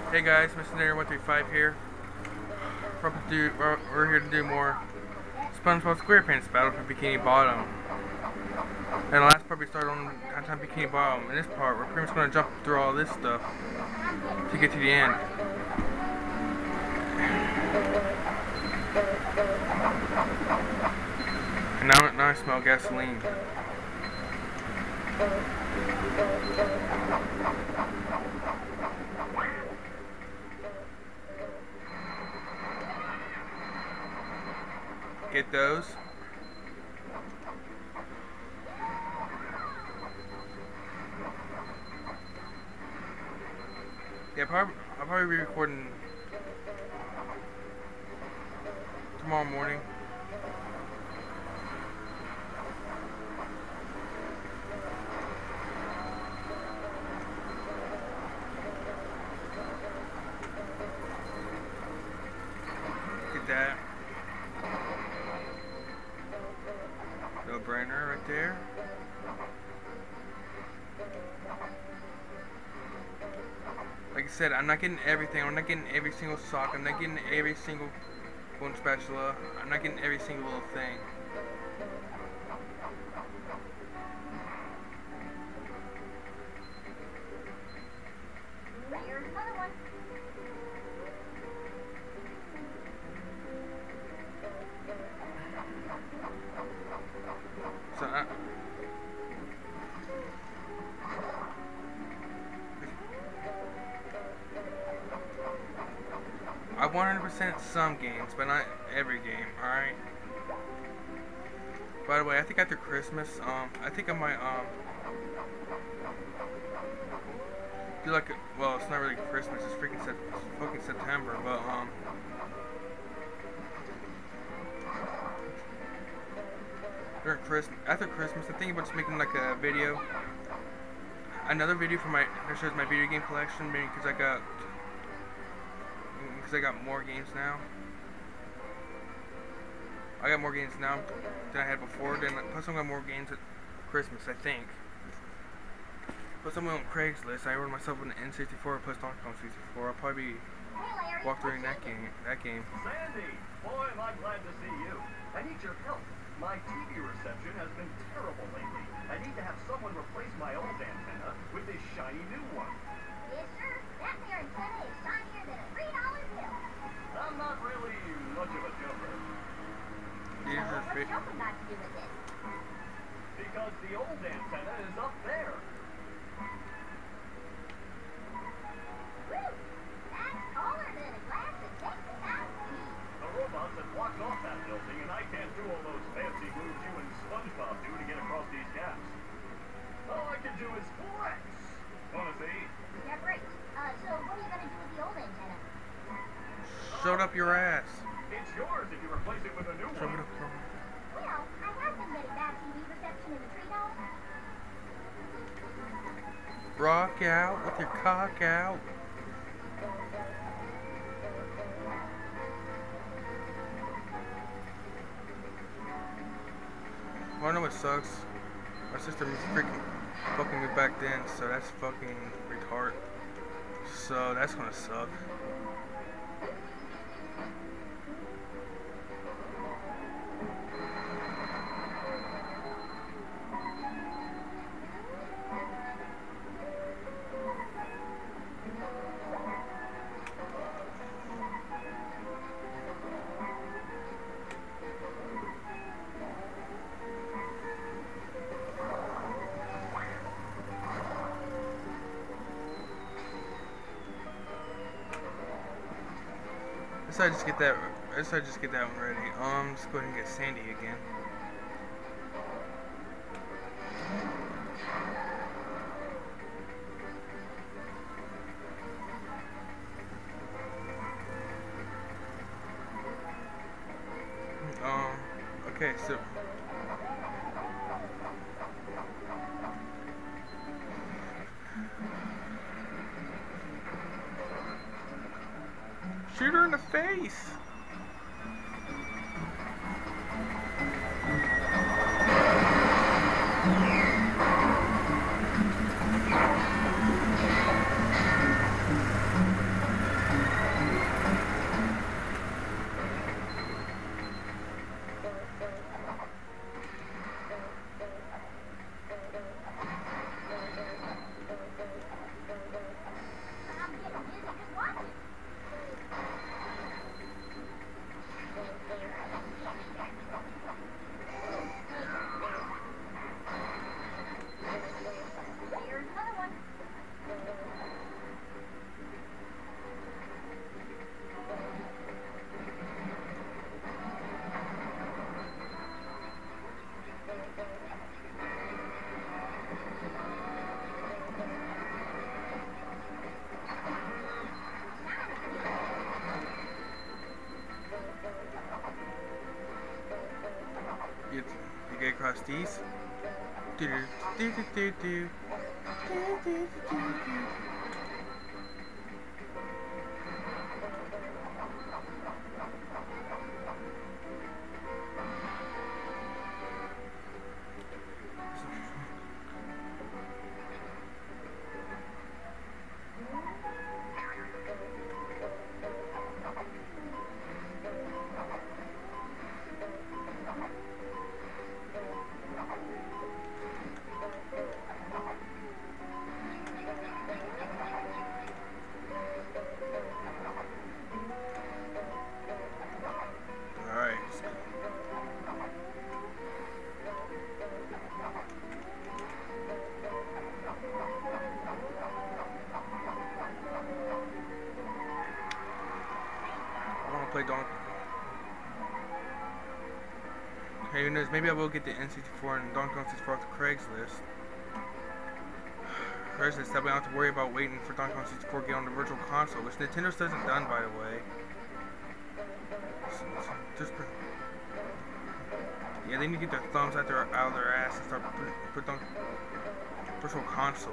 Hey guys, Mr. Nigger 135 here. We're here to do more SpongeBob SquarePants Battle for Bikini Bottom. And the last part we started on Bikini Bottom. In this part, we're pretty much going to jump through all this stuff to get to the end. And now I smell gasoline. Get those. Yeah, I'll probably be recording tomorrow morning. Get that. No brainer right there. Like I said, I'm not getting everything. I'm not getting every single sock. I'm not getting every single bone spatula. I'm not getting every single little thing. Here's another one. So I 100% some games, but not every game, alright? By the way, I think after Christmas, I think I might, do like, well, it's not really Christmas, it's fucking September, but, during Christmas, after Christmas, I'm thinking about just making like a video, another video for that shows my video game collection, because I got more games now. I got more games now than I had before. Plus, I got more games at Christmas, I think. Plus, I'm on Craigslist. I ordered myself an N64 plus Donkey Kong 64. I'll probably be walk through that game. Sandy, boy, am I glad to see you. I need your help. My TV reception has been terrible lately. I need to have someone replace my old antenna with this shiny new one. Yes, sir. That there antenna is shinier than a $3 bill. I'm not really much of a jumper. What's jumping got to do with it? Because the old antenna is up there. Woo! That's taller than a glass of Texas iced tea. The robots have blocked off that building, and I can't do all those fancy moves you and SpongeBob do to get across these gaps. All I can do is flex. Wanna see? Yeah, great. So what are you gonna do with the old antenna? Shut up your ass. It's yours if you replace it with a new one. Well, I have been getting bad TV reception in the treetop. Rock out with your cock out. I know what sucks. My sister was freaking fucking me back then, so that's fucking retard. So that's gonna suck. I decided to just get that one ready. Let's go ahead and get Sandy again. Okay, so shoot her in the face. Frosties. Do do do do do do. Do, do, do, do, do. Play Donkey. Hey, who knows? Maybe I will get the N64 and Donkey Kong 64 off the Craigslist. Craigslist, that way I don't have to worry about waiting for Donkey Kong 64 to get on the Virtual Console, which Nintendo still hasn't done, by the way. Yeah, they need to get their thumbs out of their ass and start put on Virtual Console.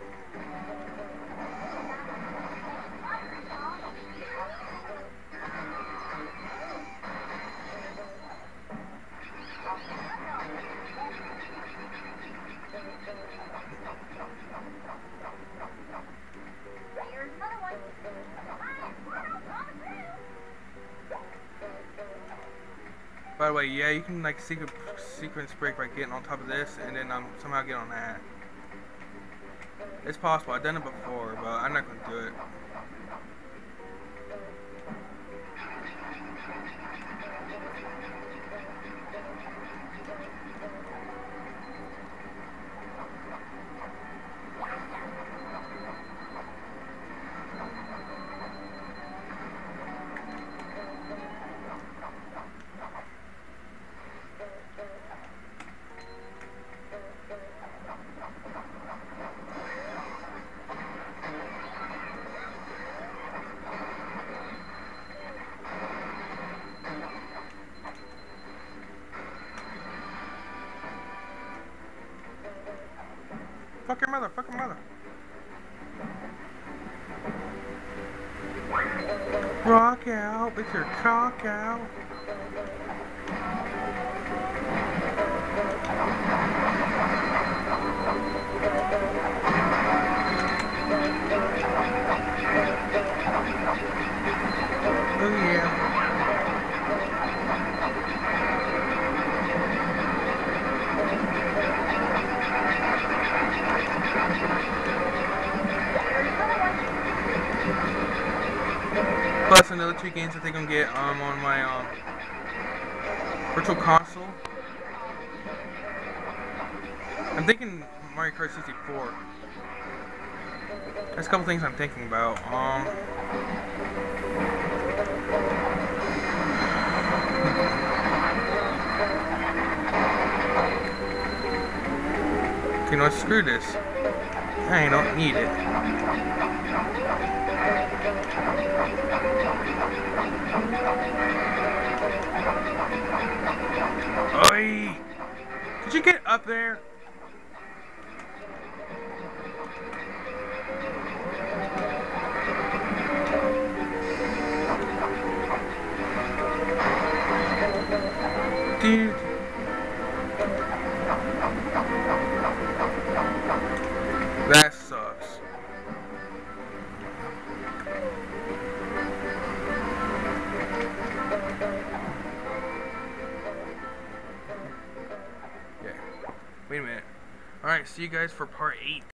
By the way, yeah, you can like sequence break by getting on top of this and then somehow get on that. It's possible. I've done it before, but I'm not gonna do it. Fuck your mother, fuck your mother. Rock out with your cock out. Oh yeah. Plus another 2 games that they're gonna get on my Virtual Console. I'm thinking Mario Kart 64. There's a couple things I'm thinking about. You know what? Screw this. I don't need it. Oi! Could you get up there? Dude. That sucks. Yeah. Wait a minute. Alright, see you guys for part 8.